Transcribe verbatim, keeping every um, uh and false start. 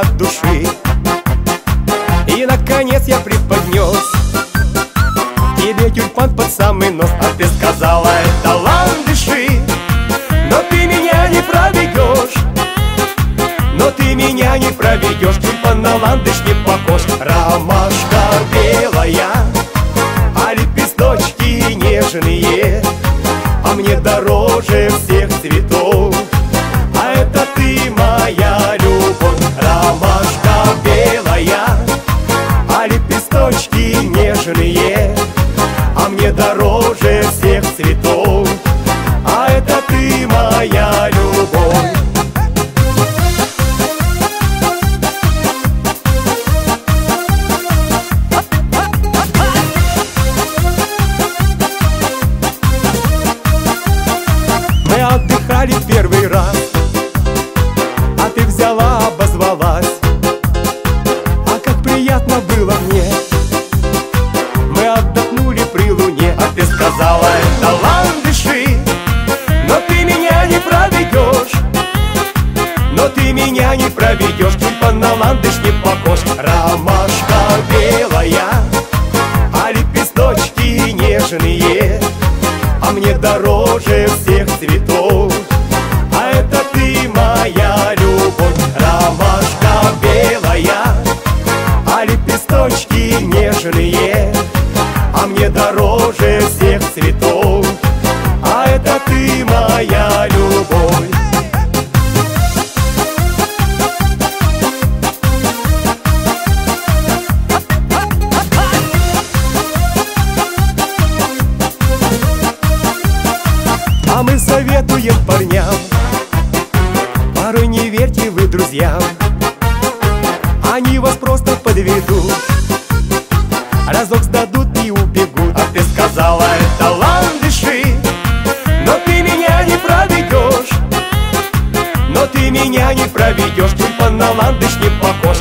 от души. И наконец я преподнес тебе тюльпан под самый нос. А ты сказала: это ландыши. Но ты меня не проведешь, но ты меня не проведешь. Тюльпан на ландыш не похож. Ромашка белая, а лепесточки нежные, а мне дороже всех цветов. А это ты моя любовь. Ромашка белая, а лепесточки нежные, а мне дороже всех цветов. А это ты моя любовь. Мы отдыхали первый раз, а ты взяла, обозвалась. А как приятно было мне. Мы отдохнули при луне. А ты сказала: это ландыши. Но ты меня не проведешь, но ты меня не проведешь. Тюльпан на ландыш не похож. Ромашка белая, а лепесточки нежные, а мне дороже всех цветов. А это ты моя любовь. Ромашка белая, а лепесточки нежные, а мне дороже всех цветов. А это ты моя любовь. А мы советуем парням: порой не верьте вы друзьям, они вас просто подведут, разок сдадут и убегут. А ты сказала: это ландыши. Но ты меня не проведешь, но ты меня не проведешь. Тюльпан на ландыш не похож.